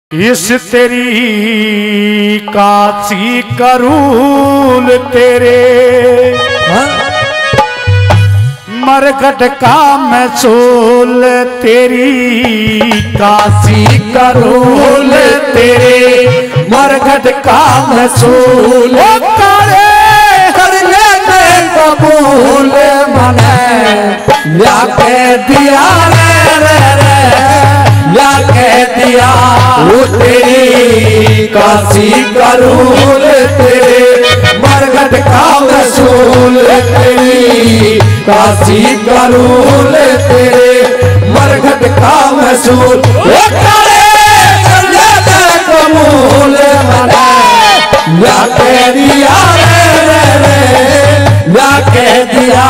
इस तेरी काशी करूल तेरे मरघट का मैसूल तेरी काशी करूल तेरे मरघट का मैसूल करे करने में कबूल मने या कह दिया या कह दिया वो तेरी काशी करूल तेरे मरघट का मैसूल तेरी काशी करूल तेरे मरघट का मैसूल कबूल मना या कह दिया या कह दिया।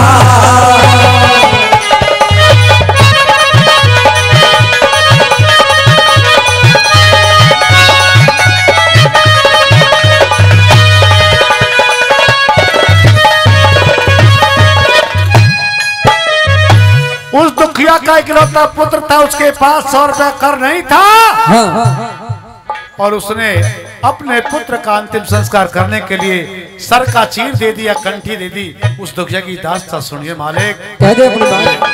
उस दुखिया का इकलौता पुत्र था, उसके पास 100 रुपया कर नहीं था और उसने अपने पुत्र का अंतिम संस्कार करने के लिए सर का चीर दे दिया, कंठी दे दी। उस दुखिया की दास्तान सुनिए मालिक। कह दे अपनी बात।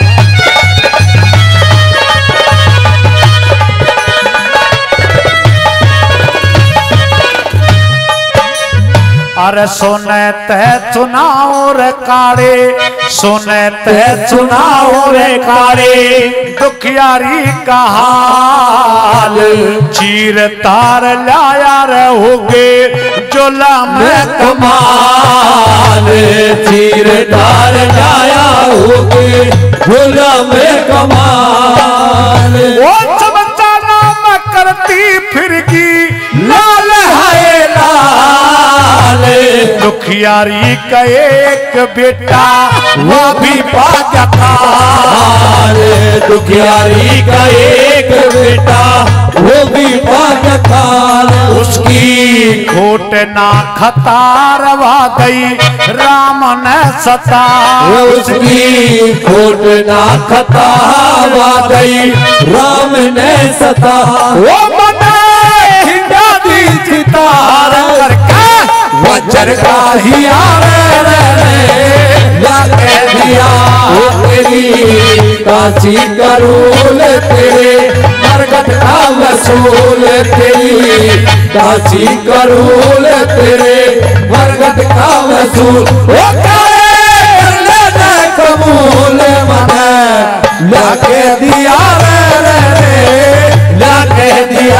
अरे सोने ते चुनाव रे कारे सोने ते चुनाव रे कारे दुखियारी का हाल चीर तार लाया रे होगे जोला में कमाल चीर तार लाया होगे जोला में कमाल। वो चमचा नाम करती फिरगी लाल है लाल दुखियारी का एक बेटा वो भी पागल दुखियारी का एक बेटा वो भी पागल। उसकी खोट ना खतारवा गई राम ने सता उसकी खोट ना खतारवा गई राम ने सता। वो मना हिंदा दी चितार करके वज्र का ही या कह दिया तेरी काशी करूल तेरे मरघट का मैसूल तेरी काशी करूल तेरे मरघट का मैसूल कबूल मना या कह दिया या कह दिया।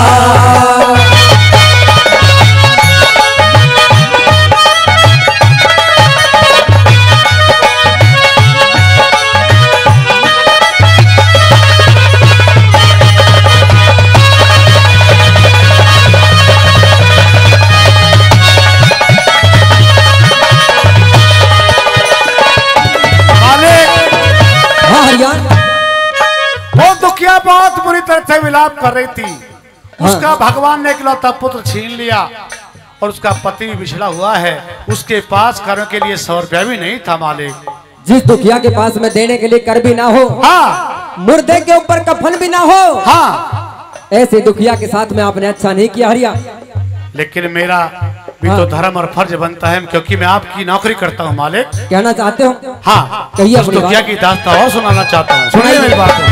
वो दुखिया बहुत बुरी तरह से विलाप कर रही थी। उसका भगवान ने इकलौता पुत्र छीन लिया और उसका पति भी बिछड़ा हुआ है। उसके पास करने के लिए 100 रुपया भी नहीं था मालिक। जिस दुखिया के पास में देने के लिए कर भी ना हो, हाँ, मुर्दे के ऊपर कफन भी ना हो, हाँ, ऐसे दुखिया के साथ में आपने अच्छा नहीं किया हरिया। लेकिन मेरा भी तो धर्म और फर्ज बनता है क्योंकि मैं आपकी नौकरी करता हूँ मालिक। कहना चाहते हो? हाँ, कहिए। उस दुखिया की दास्तान और सुनाना चाहता हूँ, सुनिए मेरी बात।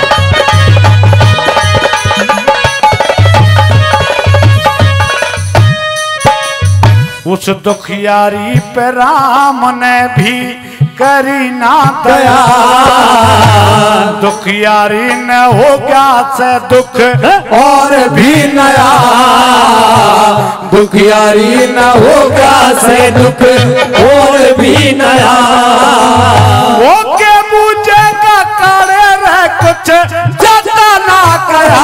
उस दुखियारी पे राम ने भी करी ना दया दुखियारी न हो गया से दुख और भी नया दुखियारी न हो गया से दुख और भी नया। वो के मुझे का करे रह कुछ ज्यादा ना करा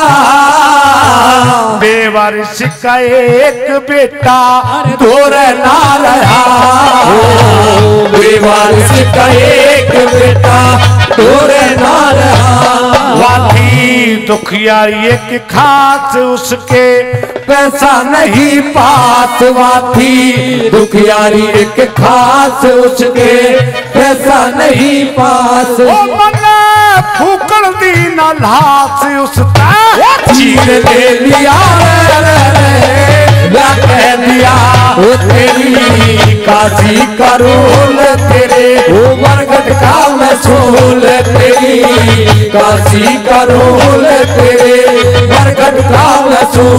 बेवारिश का एक बेटा दूर ना रहा बेवारिश का एक बेटा दूर ना रहा। वाथी दुखियारी एक खास उसके पैसा नहीं पास वाथी दुखियारी एक खास उसके पैसा नहीं पास। ओ मना फूकड़ दी नल्हा से उसका चीर ले लिया क्या कह दिया तेरी काशी करोल तेरे मरघट का मसूल तेरी काशी करोल तेरे मरघट का मसूल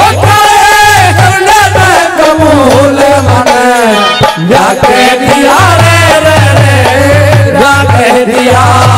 कमूल मन क्या कह दिया क्या कह दिया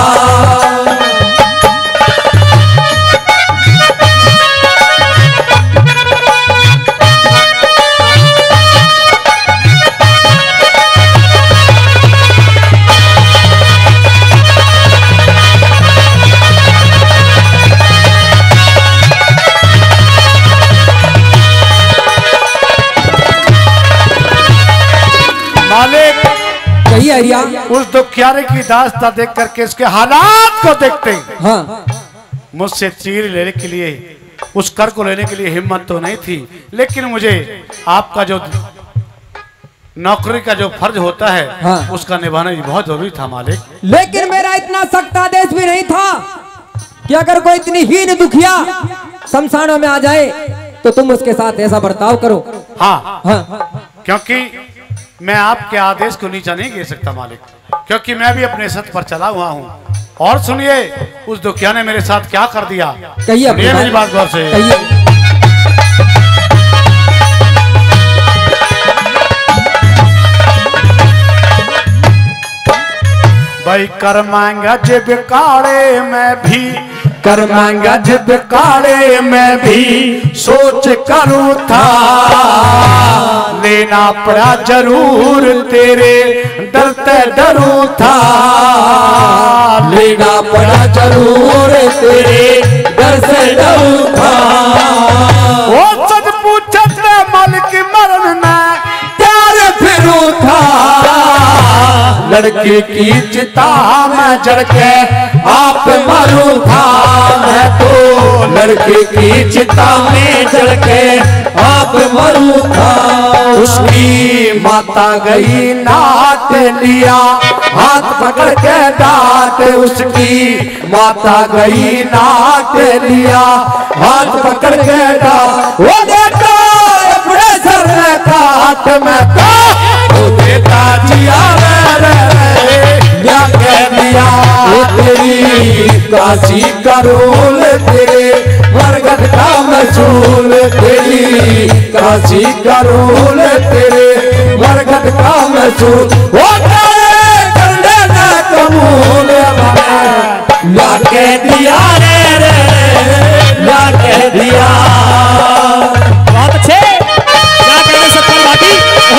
उस दुखियारे की दास्तां देख करके इसके हालात को देखते हाँ। मुझसे चीर लेने के लिए उस कर को लेने के लिए हिम्मत तो नहीं थी, लेकिन मुझे आपका जो नौकरी का जो फर्ज होता है हाँ। उसका निभाना भी बहुत जरूरी था मालिक। लेकिन मेरा इतना सख्त आदेश भी नहीं था कि अगर कोई इतनी हीन दुखिया शमशानों में आ जाए तो तुम उसके साथ ऐसा बर्ताव करो। हाँ, हाँ। क्योंकि मैं आपके आदेश को नीचा नहीं गिर सकता मालिक, क्योंकि मैं भी अपने सत्य पर चला हुआ हूँ। और सुनिए उस दुखिया ने मेरे साथ क्या कर दिया, कहिए मेरी बात गौर से। भाई कर मांगा जब काड़े में भी कर मांगा जब काड़े में भी सोच करूँ था लेना पड़ा जरूर तेरे डरते डरूं था लेना पड़ा जरूर तेरे डर से डरूं था। वो सच पूछत मालिक मरण में प्यार फिरूं था लड़की की चिता में जड़ के आप मरूं था मैं तो लड़की की चिता में जड़ के आप मरूं था। उसकी माता गई नाट लिया हाथ पकड़ के डांट उसकी माता गई नाट लिया हाथ पकड़ के डांट वो देता अपने सर का हाथ में तो वो देता जिया क्या कह दिया तेरी काशी करोल तेरे मरघट का मसूल तेरी काशी करोल तेरे मरघट का मसूल वो करने न कमूल क्या कह दिया क्या कह दिया। बहुत अच्छे क्या कहने सत्तर बाकी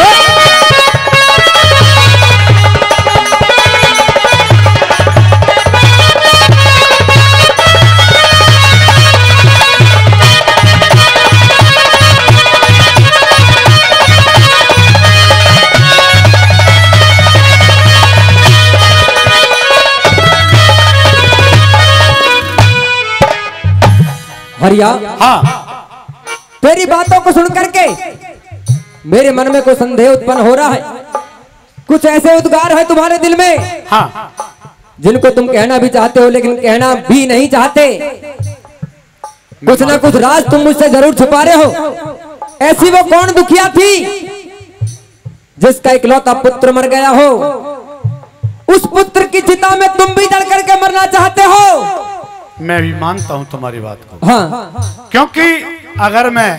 हरिया। हाँ, तेरी बातों को सुन करके मेरे मन में कोई संदेह उत्पन्न हो रहा है। कुछ ऐसे उद्गार है तुम्हारे दिल में हाँ, जिनको तुम कहना भी चाहते हो लेकिन कहना भी नहीं चाहते। कुछ ना कुछ राज तुम मुझसे जरूर छुपा रहे हो। ऐसी वो कौन दुखिया थी जिसका इकलौता पुत्र मर गया हो, उस पुत्र की चिता में तुम भी जल करके मरना चाहते हो? मैं भी मानता हूं तुम्हारी बात को। हाँ। क्योंकि अगर मैं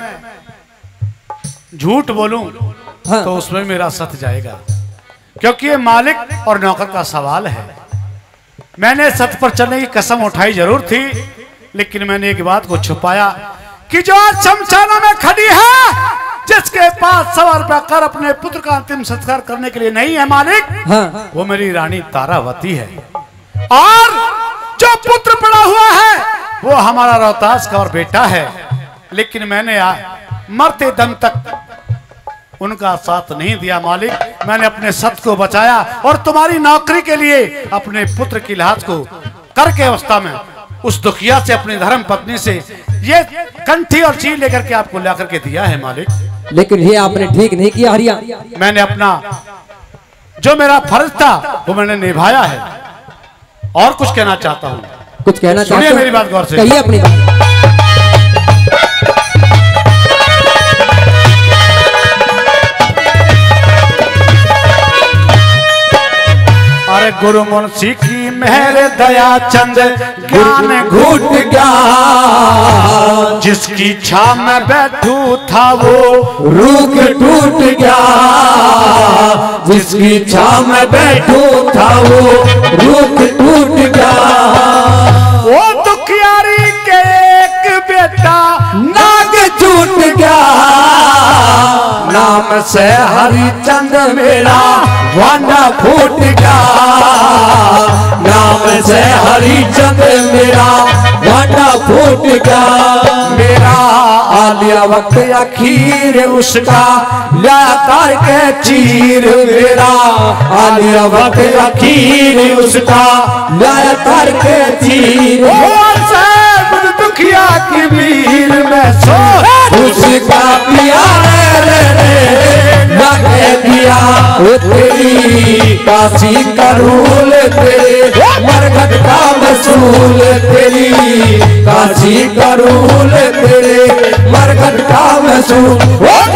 झूठ बोलूं हाँ। तो उसमें मेरा सत्य जाएगा, क्योंकि ये मालिक और नौकर का सवाल है। मैंने सत्य पर चलने की कसम उठाई जरूर थी, लेकिन मैंने एक बात को छुपाया कि जो आज शमशानों में खड़ी है, जिसके पास 100 रुपया कर अपने पुत्र का अंतिम संस्कार करने के लिए नहीं है मालिक, हाँ। वो मेरी रानी तारावती है। और जो पुत्र पड़ा हुआ है वो हमारा रोहतास का और बेटा है। लेकिन मैंने मरते दम तक उनका साथ नहीं दिया मालिक। मैंने अपने सत्य को बचाया और तुम्हारी नौकरी के लिए अपने पुत्र की लाज को करके अवस्था में उस दुखिया से, अपनी धर्म पत्नी से ये कंठी और चीज लेकर के आपको ला करके दिया है मालिक। लेकिन ये आपने ठीक नहीं किया हरिया। मैंने अपना जो मेरा फर्ज था वो मैंने निभाया है। और कुछ कहना चाहता हूँ। कुछ कहना चाहते सुनिए हो? मेरी बात गौर से। कहिए अपनी बात। अरे गुरु मुंशी की मेहर दया चंद ज्ञान घूट गया, जिसकी छा में बैठू था वो रूख टूट गया, जिसकी छा में बैठू था वो रूख टूट गया। वो दुखियारी के एक बेटा नाग छूट गया, नाम से हरिचंद मेरा वांडा फूट गया, नाम से हरिचंद मेरा वांडा फूट गया। मेरा आलिया वक्त अखीर उसका लिया तार के चीर, मेरा आलिया वक्त अखीर उसका लिया तार के चीर। दुखिया की वीर में सो उसका प्यार लगे दिया, तेरी काशी करूल तेरे मरघट का वसूल, तेरी काशी करूल तेरे मरघट का वसूल।